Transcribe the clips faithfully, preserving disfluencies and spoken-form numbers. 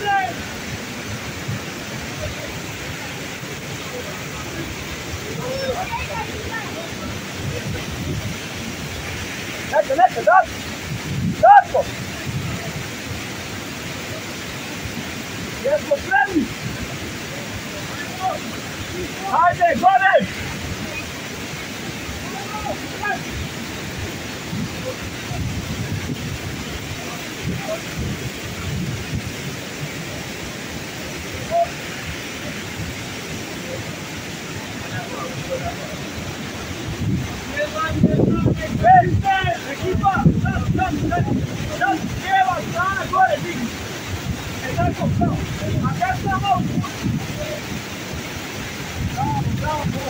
Neka, neka, Darko! Darko! Jesmo spremni? Hajde, gore! Ekipa, sad, sad, sad, sad, lijeva strana gore, digni. E tako, bravo. A kad sam malo spusti? Bravo, bravo, bravo.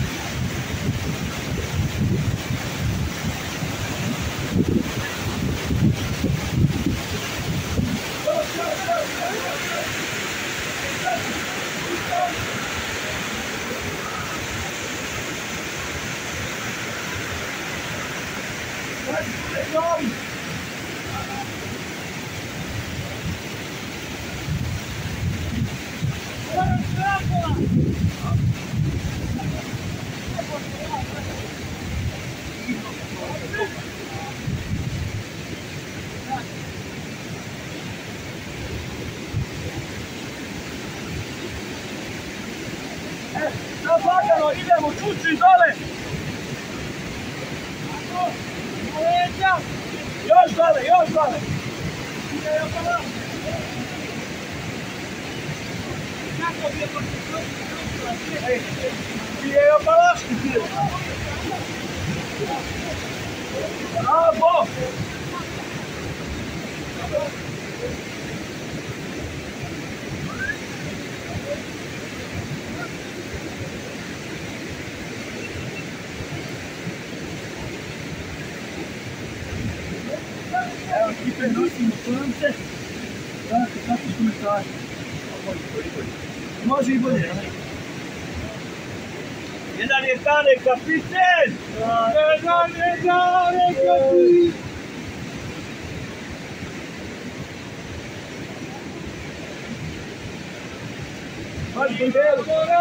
Sad lagano idemo, čuči dole! Još dole, još dole! Ti je opalaški ti! Bravo! Evo, ekipe nosimo čamce. Tako, tako što me kaže. Može i bolje. Jedan je Tane kapiten! Jedan je Tane kapiten! Hajde, Bidel!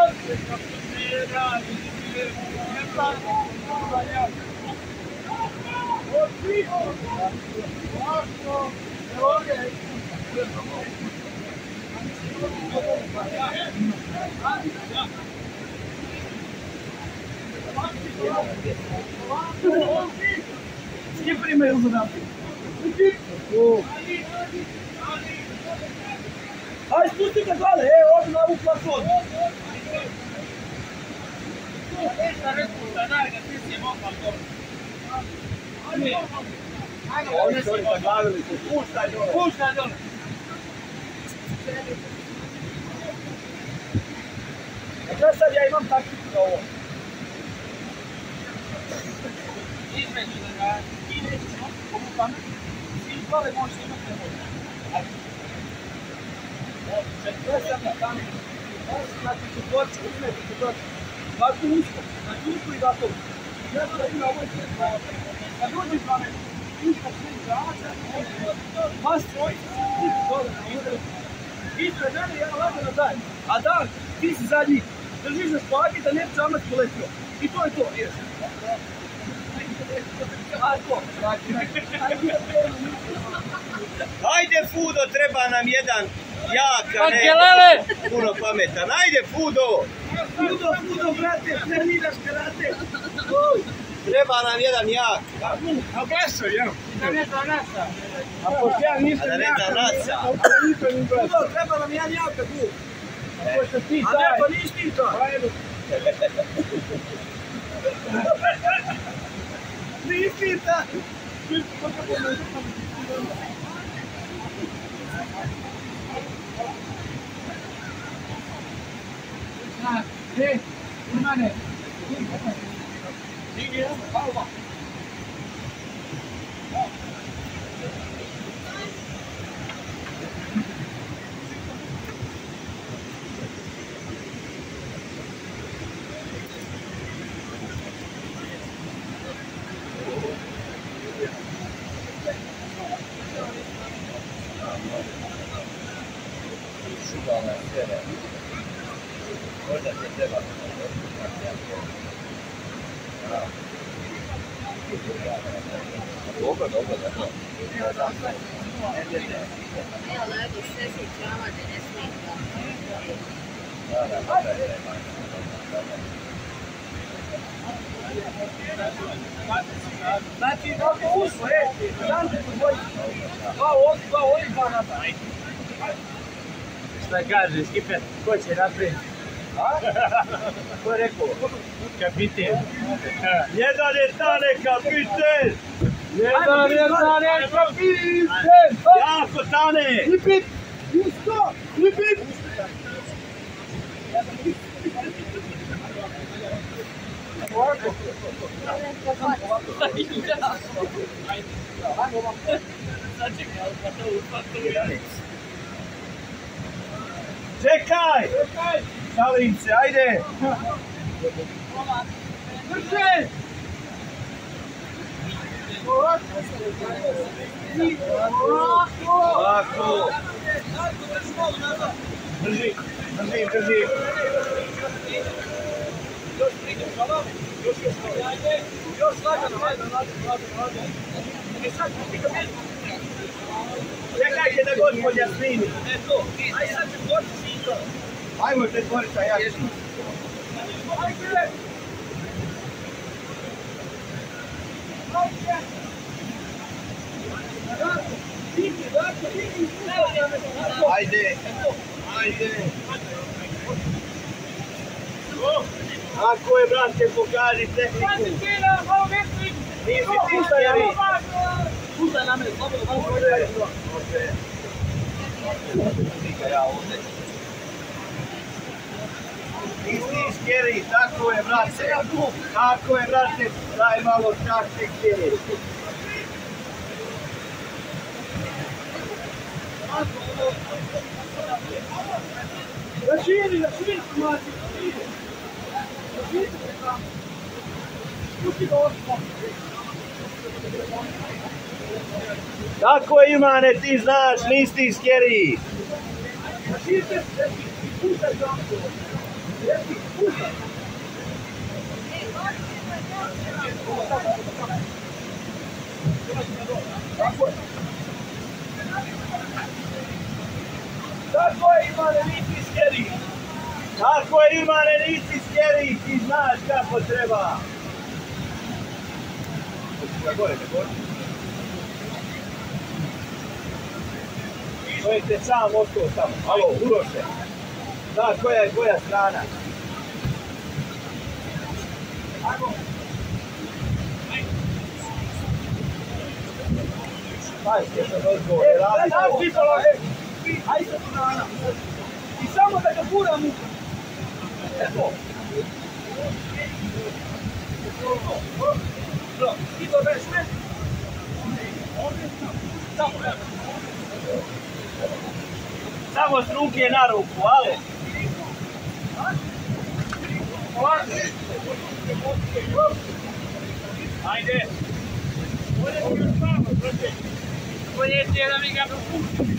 Skipera imaju za Rafting. Ajde, spusti ga dole, evo ovdje na ovu platformu. Oni su zaglavili se, puštaj dole. Puštaj dole. Dakle sad ja imam taktiku za ovo. Između da ga ti nećeš nositi ovu pamet, ti dole možeš imati ne možeš. Ajde. Četiri sam na kameru. Znači ću početi, uzmeti ću početi. Ovako usko, znači usko i gotovo. Znači da ima ovoj sve pravo. Na drugi pamet, usko sve čamca, vas trojica, ti si dole na udru. Ispred mene ja lagano zajedno. A da, ti si zadnji. Držiš za spake da ne bi čamac poletio. I to je to, ideš. Ajde Fudo, treba nam jedan jak, a ne puno pametan. Ajde Fudo! Fudo, Fudo, brate, treniraš karate. Treba nam jedan jak. A baša, jel? Da ne da nasa. A pošto ja nisam jak. Da ne da nasa. Fudo, treba nam jedan jak tu. A pošto ti taj. A ne, pa nisi ti to. Nisi taj. Gdje? Imane. Digni, palma. šugalna sjere. Možda se treba dobro, dobro, dobro. Evo, lepo, sve si čama, da ne smijete. Da, da, da, znači, ovdje ušlo, je, znate po dvoji. Dva ovdje, dva ovdje, dva napraviti. Šta kaže, skiper, ko će napraviti? A? Ko je rekao? Kapiten. jedan je tane kapiten! Jedan je tane kapiten! Jako tane! Lipit! Usto! Lipit! Čekaj! Šalim se, ajde! Drži! Ovako! Drži, drži, drži! Još priđem, hvala. Još, još, ajde. Još lagano, ajde, lagano, lagano, lagano. E sad, stika meni. Čekajte da gospodja snimi! E to, ajde sad ću doći sito. Ajmo te tvorica, ja ću. Ajde! Ajde! Ajde! Ako je, brate, pokaži tehniku. Nisi ti stari. Puštaj na mene, slobodno, malo može. Može. Slika ja ovdje. Nisi iskjeri, tako je, brate. Tako je, brate, daj malo čašće iskjeri. Da širi, da širi, mati. Da širi, da pusti ga ovdje. Tako je, Imane, ti znaš, nisi iskjeri. Da širi, puštaj čamcu. Puštaj. Tako je. Tako je, Imane, nisi iskjeri. Tako je, Imane, nisi iskjeri, ti znaš kako treba. Gore, gore. To je te sam ostao tamo. Alo, Uroše. Da, koja je tvoja strana? Ajmo. Ajde, što odgovor, ne radi to. Ajde, ajde, ajde, strana. I samo da ga buram u... Eto. Ti to već ne? Samo, Samo s ruke na ruku, ale. ajde. Bolje ti je da mi ga propusti.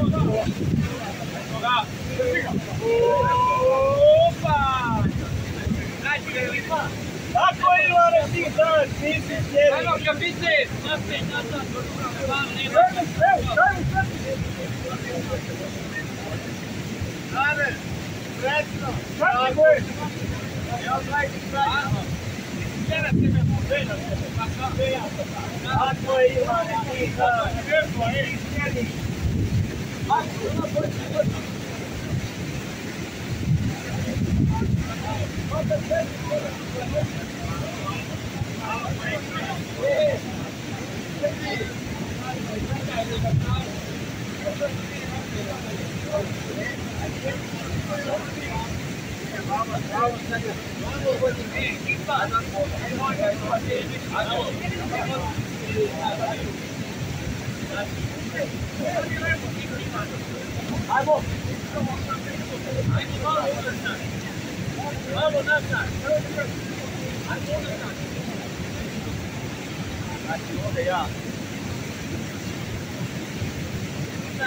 Opa! Znači ga je lipa. Tako je, Ivane, ti znaš, nisi iskjeri. Ajmo, kapiten! Napred, nazad, evo, evo, Ajde, sretno! Tako je! Ja gledaj, sretno! Sjera se me možena se me, pa kako ja? Tako je, Ivane, ti znaš. Evo, je, iskjeri! Ajde, Ajmo! Ajmo malo unazad! Malo nazad! Ajmo unazad! Znači ovdje ja.